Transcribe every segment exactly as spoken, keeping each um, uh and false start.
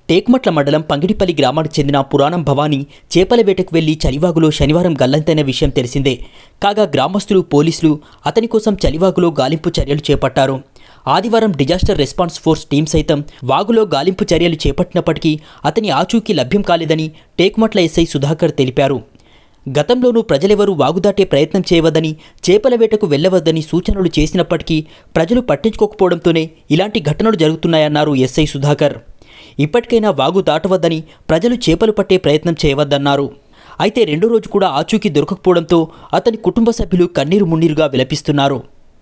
టేక్మట్ల మండలం పంగిడిపల్లి గ్రామానికి చెందిన పురాణం భవానీ చేపల వేటకు వెళ్లి చలివాగులో శనివారం గల్లంతైన విషయం తెలిసిందే. కాగా గ్రామస్తులు, పోలీసులు అతని కోసం చలివాగులో గాలింపు చర్యలు చేపట్టారు. ఆదివారం డిజాస్టర్ రెస్పాన్స్ ఫోర్స్ టీం సైతం వాగులో గాలింపు చర్యలు చేపట్టినప్పటికీ అతని ఆచూకీ లభ్యం కాలేదని టేక్మట్ల ఎస్ఐ సుధాకర్ తెలిపారు. గతంలోనూ ప్రజలెవరూ వాగు దాటే ప్రయత్నం చేయవద్దని, చేపల వేటకు వెళ్లవద్దని సూచనలు చేసినప్పటికీ ప్రజలు పట్టించుకోకపోవడంతోనే ఇలాంటి ఘటనలు జరుగుతున్నాయన్నారు ఎస్ఐ సుధాకర్. ఇప్పటికైనా వాగు దాటవద్దని, ప్రజలు చేపలు పట్టే ప్రయత్నం చేయవద్దన్నారు. అయితే రెండో రోజు కూడా ఆచూకీ దొరకకపోవడంతో అతని కుటుంబ సభ్యులు కన్నీరు మున్నీరుగా విలపిస్తున్నారు.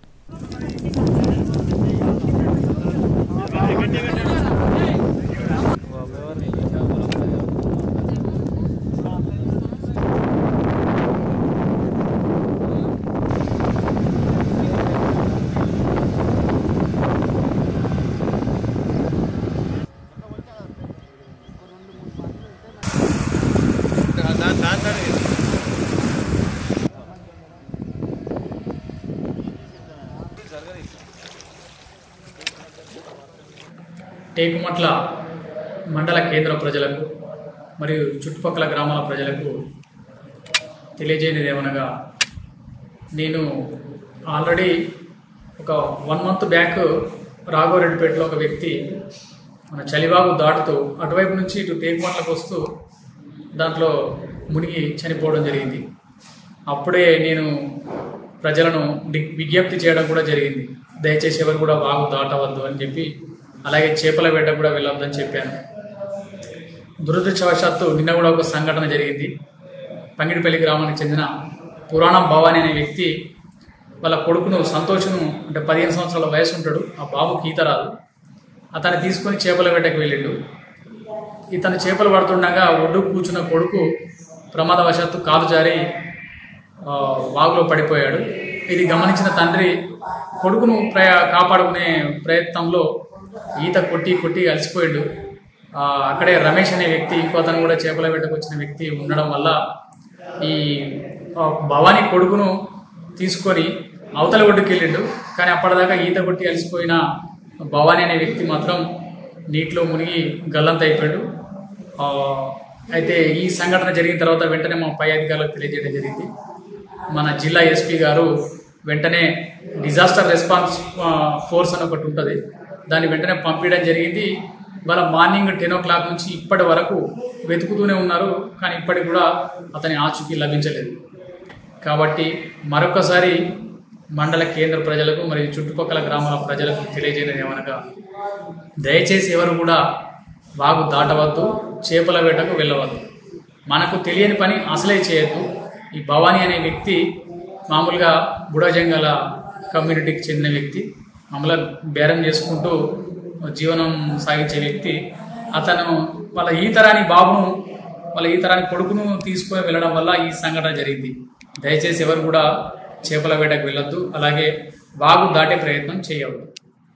టేకుమట్ల మండల కేంద్ర ప్రజలకు మరియు చుట్టుపక్కల గ్రామాల ప్రజలకు తెలియజేయనిది ఏమనగా, నేను ఆల్రెడీ ఒక వన్ మంత్ బ్యాక్ రాఘవరెడ్డిపేటలో ఒక వ్యక్తి మన చలివాగు దాటుతూ అటువైపు నుంచి ఇటు టేకుమట్లకు వస్తూ దాంట్లో మునిగి చనిపోవడం జరిగింది. అప్పుడే నేను ప్రజలను విజ్ఞప్తి చేయడం కూడా జరిగింది, దయచేసి ఎవరు కూడా వాగు దాటవద్దు అని చెప్పి, అలాగే చేపల వేట కూడా వెళ్ళొద్దని చెప్పాను. దురదృష్టవశాత్తు నిన్న కూడా ఒక సంఘటన జరిగింది. పంగిడిపల్లి గ్రామానికి చెందిన పురాణం భవానీ అనే వ్యక్తి వాళ్ళ కొడుకును సంతోషను, అంటే పదిహేను సంవత్సరాల వయసు ఉంటాడు, ఆ బాబుకి ఈత రాదు, అతన్ని తీసుకొని చేపల వేటకు వెళ్ళిండు. ఇతను చేపలు పడుతుండగా ఒడ్డుకు కూర్చున్న కొడుకు ప్రమాదవశాత్తు కాలు జారి వాగులో పడిపోయాడు. ఇది గమనించిన తండ్రి కొడుకును ప్రయ కాపాడుకునే ప్రయత్నంలో ఈత కొట్టి కొట్టి అలసిపోయాడు. అక్కడే రమేష్ అనే వ్యక్తి, ఇంకో అతను కూడా చేపల వేటకు వచ్చిన వ్యక్తి ఉండడం వల్ల ఈ భవానీ కొడుకును తీసుకొని అవతల ఒడ్డుకి వెళ్ళిండు. కానీ అప్పటిదాకా ఈత కొట్టి అలసిపోయిన భవానీ అనే వ్యక్తి మాత్రం నీటిలో మునిగి గల్లంత అయిపోయాడు. అయితే ఈ సంఘటన జరిగిన తర్వాత వెంటనే మా పై అధికారులకు తెలియజేయడం జరిగింది. మన జిల్లా ఎస్పీ గారు వెంటనే డిజాస్టర్ రెస్పాన్స్ ఫోర్స్ అని ఒకటి ఉంటుంది, దాన్ని వెంటనే పంపించడం జరిగింది. వాళ్ళ మార్నింగ్ టెన్ ఓ క్లాక్ నుంచి ఇప్పటి వరకు వెతుకుతూనే ఉన్నారు, కానీ ఇప్పటికి కూడా అతని ఆచూకీ లభించలేదు. కాబట్టి మరొకసారి మండల కేంద్ర ప్రజలకు మరియు చుట్టుపక్కల గ్రామాల ప్రజలకు తెలియజేయడం ఏమనగా, దయచేసి ఎవరు కూడా వాగు దాటవద్దు, చేపల వేటకు వెళ్ళవద్దు. మనకు తెలియని పని అసలే చేయొద్దు. ఈ భవానీ అనే వ్యక్తి మామూలుగా బుడజంగల కమ్యూనిటీకి చెందిన వ్యక్తి, మామూలుగా బేరం చేసుకుంటూ జీవనం సాగించే వ్యక్తి. అతను వాళ్ళ ఈతరాని బాబును, వాళ్ళ ఈతరాని కొడుకును తీసుకొని వెళ్ళడం వల్ల ఈ సంఘటన జరిగింది. దయచేసి ఎవరు కూడా చేపల వేటకు వెళ్ళొద్దు, అలాగే వాగు దాటే ప్రయత్నం చేయవద్దు.